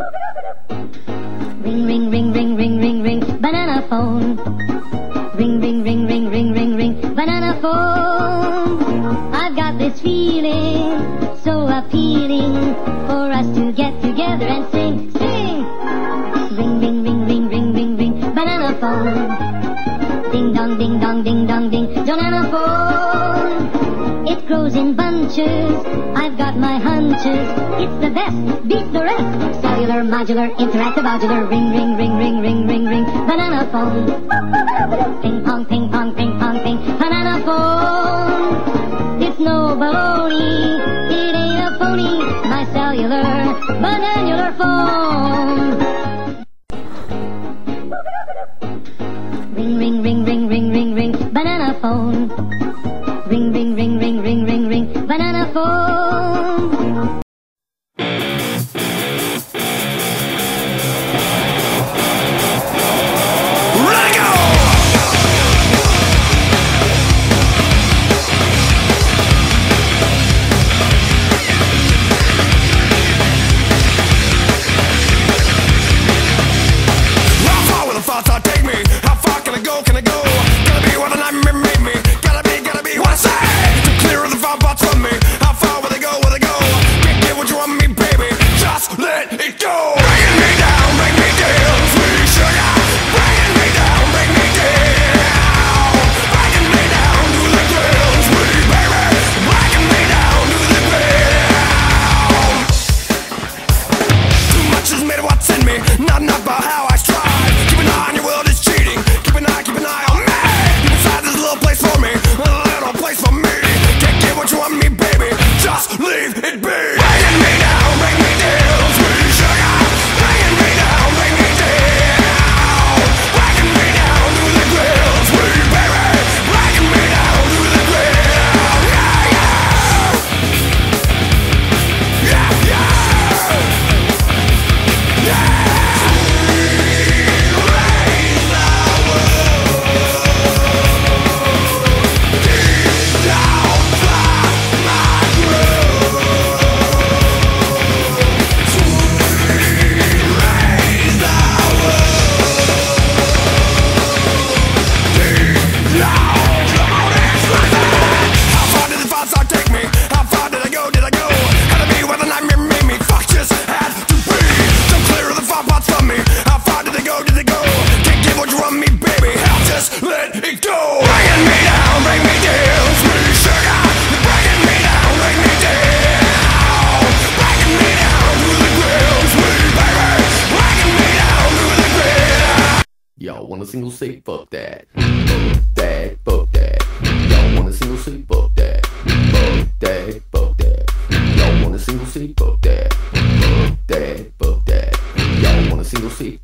Ring, ring, ring, ring, ring, ring, ring, banana phone. Ring, ring, ring, ring, ring, ring, ring, banana phone. I've got this feeling so appealing for us to get together and sing, sing. Ring, ring, ring, ring, ring, ring, ring, banana phone. Ding dong, ding dong, ding dong, ding, banana phone. It grows in bunches, I've got my hunches. It's the best, beat the rest. Cellular, modular, interactive, modular. Ring, ring, ring, ring, ring, ring, ring, banana phone. Ping pong, ping pong, ping pong, ping, banana phone. It's no baloney, it ain't a phony. My cellular, banana phone. Ring, ring, ring, ring, ring, ring, ring, banana phone. Ring, ring, ring, ring, ring, ring, ring, banana phone. Not about how I strive. Keep an eye on your world is cheating. Keep an eye on me. Inside this little place for me, a little place for me. Can't get what you want me, baby. Just leave it be. Bringing me down, bring me down, sweet sugar. Bringing me down, bring me down. Bringing me down to the ground, sweet baby. Bringing me down to the ground. Yeah, yeah. Yeah, yeah. Yeah. Y'all want a single say fuck that. Fuck that, fuck that. Y'all want a single say fuck that. Fuck that, fuck that. Y'all want a single say fuck that. Fuck that, fuck that. Y'all want a single say